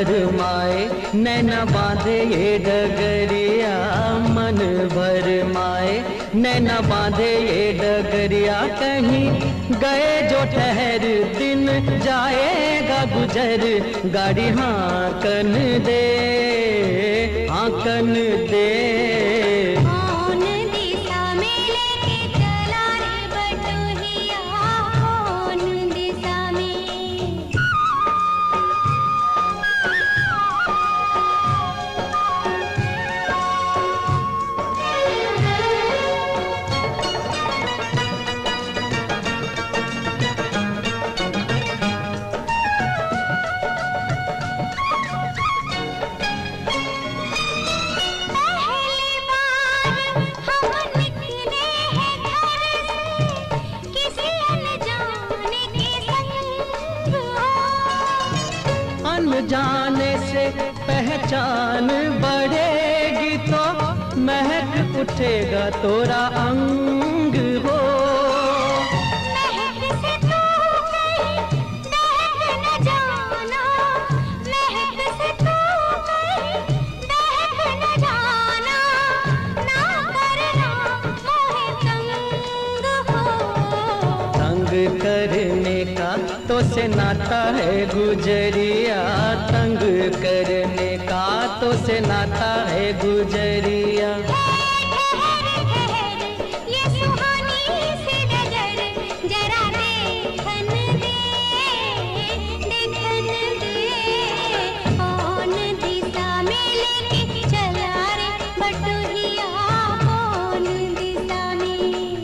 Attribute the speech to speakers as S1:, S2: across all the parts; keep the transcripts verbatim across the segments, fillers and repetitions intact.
S1: भरमाए नैना बांधे ये डगरिया, मन भरमाए नैना बांधे ये डगरिया। कहीं गए जो ठहर दिन जाएगा गुजर, गाड़ी हांकन दे हांकन दे। जाने से पहचान बढ़ेगी तो महक उठेगा तोरा अंग हो। महक से तू कहीं दहक न जाना, महक से तू कहीं दहक न जाना, ना करना मोहे तंग हो। तंग करने का तो से नाता है गुजरिया, तंग करने का तो से नाता है गुजरिया। ये सुहानी सी डगर जरा देखन दे, देखन दे। कौन दिशा में लेके चला रे बटुहिया, कौन दिशा में।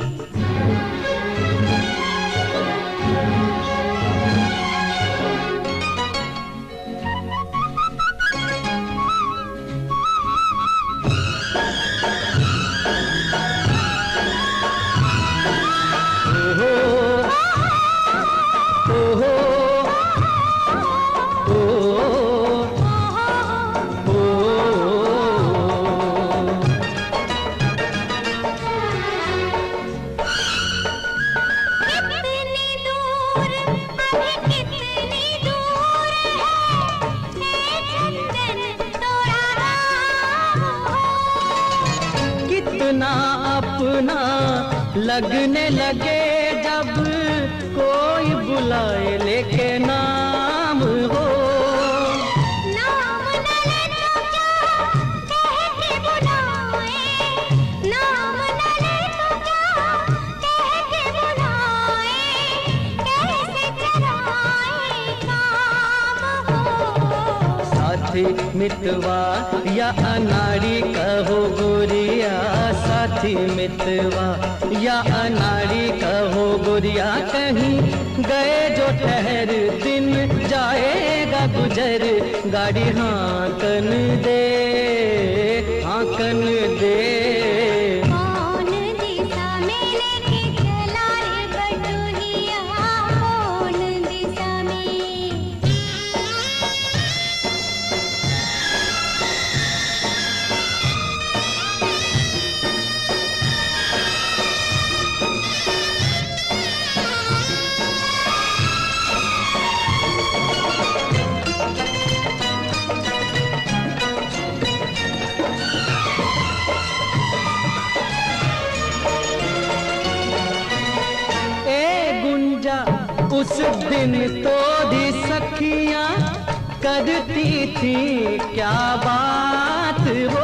S1: कितना अपना लगने लगे जब कोई बुलाए लेके नाम हो। नाम न ले तो क्या कह के बुलाए, नाम न ले तो क्या कह के बुलाए, कैसे चलाए काम हो। साथी मितवा या अनाड़ी कहो गोरिया, साथी मितवा या अनाड़ी कहो गोरिया। कहीं गए जो ठहर दिन जाएगा गुजर, गाड़ी हांकन दे हांकन दे। कौन दिशा में लेके चला रे बटुहिया, कौन दिशा में। उस दिन तो दी सखियां करती थी क्या बात हो।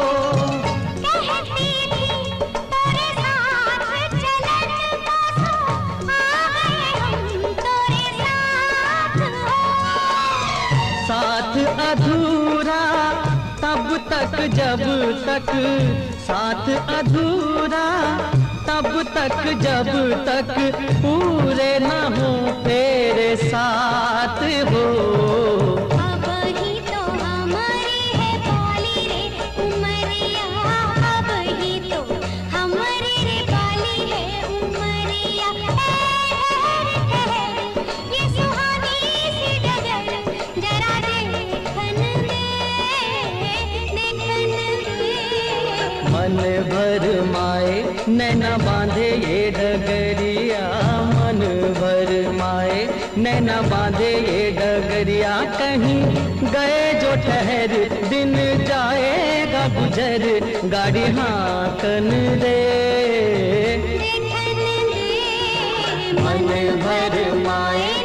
S1: कहती थी तेरे साथ चलन पासों आ गए हम तेरे साथ हो। साथ अधूरा तब तक जब तक, साथ अधूरा तब तक जब तक पूरे न हो तेरे साथ हो। अब ही तो हमारी है बाली रे उमरिया, अब ही तो हमारी रे बाली है उमरिया। ये सुहानी सी डगर जरा देखन दे, देखन दे। मन भर माए नैना बांधे ये डगरिया।
S2: मन भर माए, नैना बांधे ये डगरिया कहीं गए जो ठहर, दिन जाएगा गुजर, गाड़ी हाकन दे,
S1: देखन दे
S2: मन भर माए।